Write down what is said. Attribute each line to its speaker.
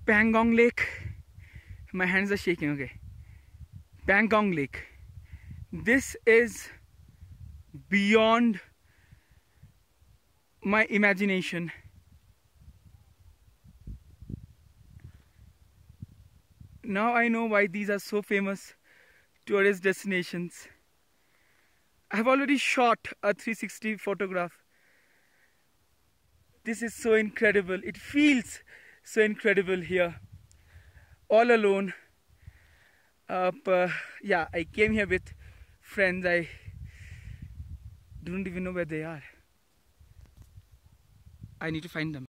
Speaker 1: Pangong Lake. My hands are shaking. Okay, Pangong Lake. This is beyond my imagination. Now I know why these are so famous tourist destinations. I have already shot a 360 photograph. This is so incredible. It feels so incredible here. All alone. Yeah, I came here with friends. I don't even know where they are. I need to find them.